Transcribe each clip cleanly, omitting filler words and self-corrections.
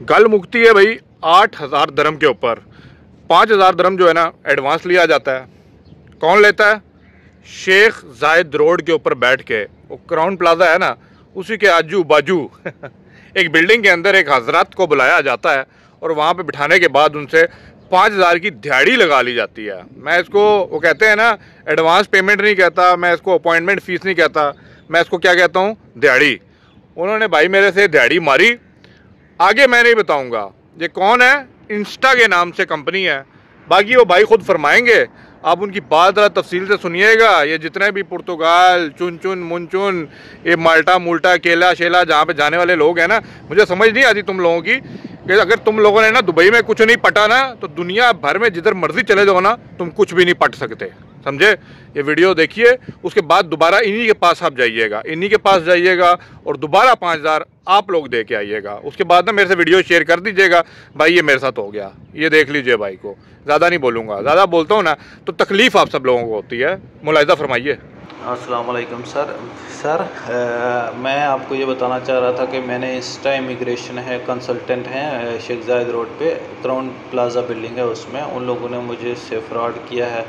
गल मुकती है भाई 8,000 दरम के ऊपर। 5,000 दरम जो है ना एडवांस लिया जाता है। कौन लेता है? शेख जायद रोड के ऊपर बैठ के, वो क्राउन प्लाजा है ना, उसी के आजू बाजू एक बिल्डिंग के अंदर एक हजरत को बुलाया जाता है और वहाँ पे बिठाने के बाद उनसे 5,000 की दिहाड़ी लगा ली जाती है। मैं इसको, वो कहते हैं ना, एडवांस पेमेंट नहीं कहता, मैं इसको अपॉइंटमेंट फ़ीस नहीं कहता, मैं इसको क्या कहता हूँ? दिहाड़ी। उन्होंने भाई मेरे से दिहाड़ी मारी। आगे मैं नहीं बताऊँगा ये कौन है, इंस्टा के नाम से कंपनी है, बाकी वो भाई खुद फरमाएंगे। आप उनकी बात ज़रा तफसील से सुनिएगा। ये जितने भी पुर्तगाल, चुन चुन मुनचुन, ये माल्टा मूल्टा, केला शेला जहाँ पे जाने वाले लोग हैं ना, मुझे समझ नहीं आती तुम लोगों की कि अगर तुम लोगों ने ना दुबई में कुछ नहीं पटा ना, तो दुनिया भर में जिधर मर्जी चले जाओ ना, तुम कुछ भी नहीं पट सकते, समझे? ये वीडियो देखिए, उसके बाद दोबारा इन्हीं के पास आप जाइएगा, इन्हीं के पास जाइएगा और दोबारा 5,000 आप लोग दे के आइएगा। उसके बाद ना मेरे से वीडियो शेयर कर दीजिएगा, भाई ये मेरे साथ हो गया, ये देख लीजिए भाई को। ज़्यादा नहीं बोलूँगा, ज़्यादा बोलता हूँ ना तो तकलीफ़ आप सब लोगों को होती है। मुलाहिज़ा फरमाइए। अस्सलाम वालेकुम सर, मैं आपको ये बताना चाह रहा था कि मैंने इंस्टा इमिग्रेशन है, कंसल्टेंट हैं शेख जायद रोड पे, क्राउन प्लाजा बिल्डिंग है, उसमें उन लोगों ने मुझे से फ्रॉड किया है।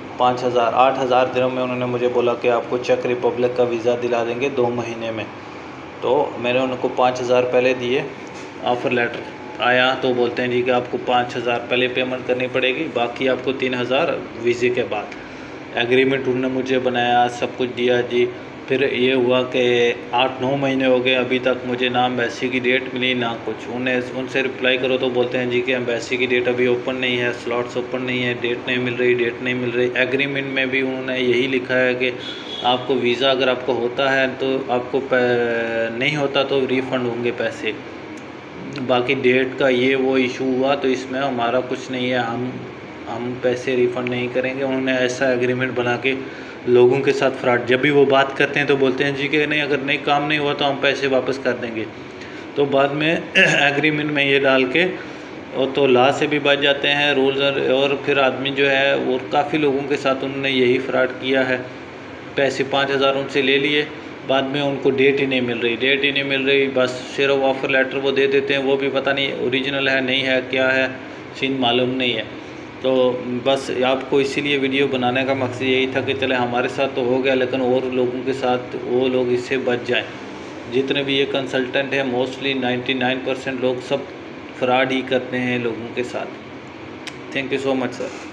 8,000 दिरहम में उन्होंने मुझे बोला कि आपको चेक रिपब्लिक का वीज़ा दिला देंगे 2 महीने में। तो मैंने उनको 5,000 पहले दिए, ऑफ़र लेटर आया तो बोलते हैं जी कि आपको 5,000 पहले पेमेंट करनी पड़ेगी, बाकी आपको 3,000 वीज़े के बाद। एग्रीमेंट उन्होंने मुझे बनाया, सब कुछ दिया जी। फिर ये हुआ कि 8-9 महीने हो गए, अभी तक मुझे ना एम्बेसी की डेट मिली ना कुछ। उनसे रिप्लाई करो तो बोलते हैं जी कि एम्बेसी की डेट अभी ओपन नहीं है, स्लॉट्स ओपन नहीं है, डेट नहीं मिल रही। एग्रीमेंट में भी उन्होंने यही लिखा है कि आपको वीज़ा अगर आपको होता है तो आपको नहीं होता तो रिफ़ंड होंगे पैसे। बाकी डेट का ये वो इशू हुआ तो इसमें हमारा कुछ नहीं है, हम पैसे रिफ़ंड नहीं करेंगे। उन्होंने ऐसा एग्रीमेंट बना के लोगों के साथ फ्रॉड, जब भी वो बात करते हैं तो बोलते हैं जी कि नहीं, अगर नहीं काम नहीं हुआ तो हम पैसे वापस कर देंगे। तो बाद में एग्रीमेंट में ये डाल के और तो लॉ से भी बच जाते हैं रूल्स। और फिर आदमी जो है, और काफ़ी लोगों के साथ उन्होंने यही फ्रॉड किया है। पैसे 5,000 उनसे ले लिए, बाद में उनको डेट ही नहीं मिल रही, बस सिर्फ ऑफ़र लेटर वो दे देते हैं, वो भी पता नहीं ओरिजिनल है नहीं है, क्या है सीन मालूम नहीं है। तो बस आपको इसीलिए वीडियो बनाने का मकसद यही था कि चले हमारे साथ तो हो गया, लेकिन और लोगों के साथ वो लोग इससे बच जाएं। जितने भी ये कंसल्टेंट हैं, मोस्टली 99% लोग सब फ्रॉड ही करते हैं लोगों के साथ। Thank you so much sir.